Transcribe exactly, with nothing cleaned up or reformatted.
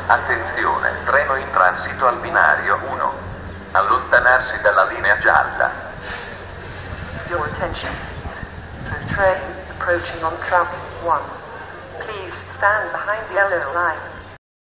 Attenzione, treno in transito al binario uno. Allontanarsi dalla linea gialla. Your attention, please. The train approaching on track one. Please stand behind the yellow line.